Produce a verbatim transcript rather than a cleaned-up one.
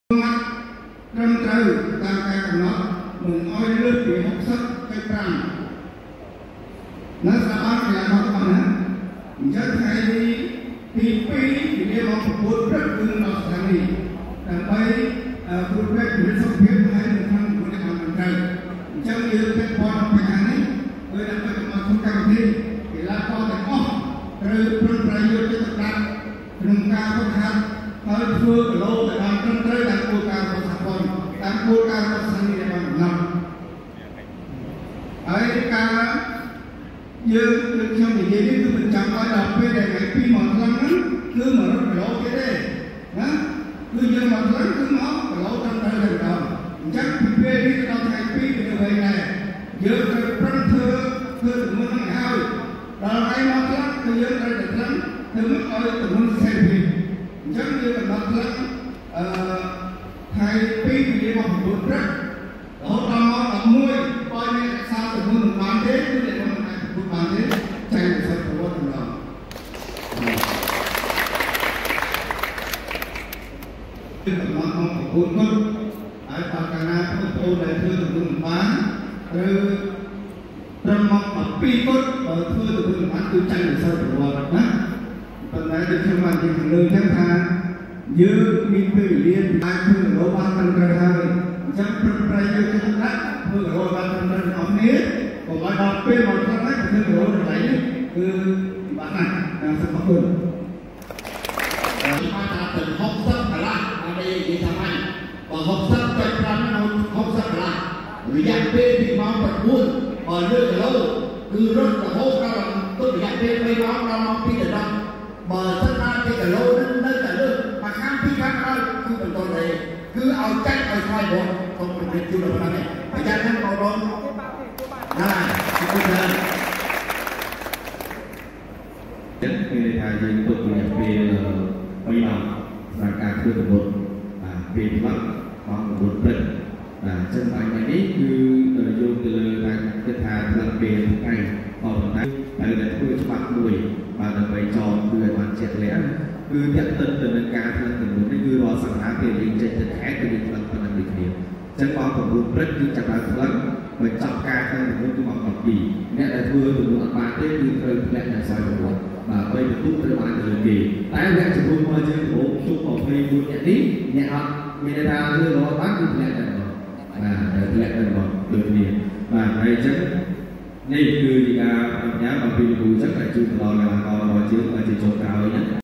ត្រឹមត្រូវតាមការកំណត់មិនឲ្យលើសពីหกสิบទៅห้าនៅស្ថាប័នកីឡាករបានណាអញ្ចឹងថ្ងៃនេះទីពីរវិនិយោគប្រកួតព្រឹកគឺដល់ស្ថានីយ៍ដើម្បីព្រួតព្រែកជំរុញសុខភាពហើយនៅក្នុងប្រព័ន្ធបានត្រូវអញ្ចឹងយើងតែព័ន្ធបញ្ហានេះដោយដើម្បីកំណត់ក្នុងកម្មវិធីកីឡាករទាំងអស់ត្រូវប្រឹងប្រែងយកចិត្តទុកដាក់ក្នុងការហ្វឹកហាត់ហើយធ្វើគីឡូដែលបានត្រឹមត្រូវតាមគោលការណ៍របស់សហព័ន្ធតាមគោលការណ៍របស់ស្ថានីយ៍ដែលបានកំណត់ហើយការយើងដូចខ្ញុំនិយាយនេះគឺមិនចាំបាច់ដល់ពេលដែលថ្ងៃពីរមកខ្លាំងហ្នឹងគឺមករត់គីឡូទៀតទេណាគឺយើងមកខ្លាំងគឺមកគីឡូត្រឹមត្រូវតែម្ដងអញ្ចឹងពីពេលនេះដល់ថ្ងៃពីរទៅវិញដែរយើងត្រូវប្រឹងធ្វើធ្វើទម្ងន់ហ្នឹងឲ្យដល់ថ្ងៃមកខ្លាំងគឺយើងត្រូវតែខ្លាំងធ្វើឲ្យទម្ងន់ស្ថិរភាពអញ្ចឹងយើងកំណត់ខ្លាំងអឺថ្ងៃពីរវិនិយោគប្រកួតព្រឹករហូតដល់ម៉ោងដប់មួយបើអ្នករក្សាទម្ងន់មិនបានទេគឺអ្នកមិនអាចប្រកួតបានទេចាញ់សិទ្ធិប្រវត្តិម្ដងគឺកំណត់ម៉ោងប្រកួតគាត់ហើយបើកាលណាបងប្អូនដែលធ្វើទម្ងន់មិនបានឬត្រឹមម៉ោងដប់ពីរគាត់បើធ្វើទម្ងន់មិនបានគឺចាញ់សិទ្ធិប្រវត្តិណាប៉ុន្តែដូចខ្ញុំបាននិយាយខាងលើចឹងថាយើងមានពេលវេលាអាចធ្វើគីឡូបានត្រឹមត្រូវហើយអញ្ចឹងប្រឹងប្រែងយកចិត្តទុកដាក់ធ្វើគីឡូបានត្រឹមត្រូវទាំងអស់គ្នាកុំឲ្យដល់ពេលមកខ្លះហើយធ្វើគីឡូនៅកន្លែងនេះគឺពិបាកណាស់តាមសង្គមអឺបានថាទៅหกสิบកន្លះដើម្បីនិយាយថាម៉េចបើหกสิบទៅប្រាំនៅหกสิบកន្លះរយៈពេលពីម៉ោងប្រាំបួនបើលើគីឡូគឺរត់រហូតដល់ទុករយៈពេលបីម៉ោងដល់ម៉ោងពីរដល់បើសិនណាទីគីឡូនឹងនៅតែលើមកខាងពីខាងក្រោយគឺបន្តទៅគឺឲ្យចាច់ឲ្យស្វ័យបងសូមប្រតិជូនដល់បងនេះអាចារ្យខាងបងបងណាគឺថាចិត្តគឺថាយើងទុករយៈពេលបីម៉ោងសម្រាប់ការធ្វើប្រវត្តិបាទពេលខ្លះបងប្រវត្តិព្រឹកបាទអញ្ចឹងថ្ងៃនេះគឺយកទៅលើថាគិតថាធ្វើពេលថ្ងៃបងប៉ុន្តែត្រូវតែធ្វើច្បាប់មួយបាទដើម្បីចងគឺឲ្យបានជាក់លាក់គឺតាក់ទិនទៅនឹងការធ្វើទំនួលនេះគឺរាល់សប្តាហ៍ពេលយើងចេញទៅខេត្តគឺយើងធ្វើប៉ុណ្ណឹងដូចគ្នាអញ្ចឹងបងប្រពន្ធព្រឹកគឺចាប់បានធ្វើបញ្ចប់ការធ្វើទំនួលគឺមកដល់ពីរអ្នកដែលធ្វើទំនួលអត់បានទេគឺត្រូវធ្លាក់នៅខ្សែប្រវត្តិបាទបីបន្ទុកត្រូវបានទៅលើគេតែវគ្គជំនួសមកយើងដំបូងជុំยี่สิบเอ็ดអ្នកនេះអ្នកអត់មានន័យថាធ្វើរហូតបានគឺធ្លាក់តែម្ដងបាទធ្លាក់តែម្ដងដូចគ្នាបាទហើយអញ្ចឹងនេះគឺជាការបញ្ញាអំពីលូចឹងតែជួយទៅដល់កីឡាកររបស់យើងឲ្យជាចុងក្រោយណា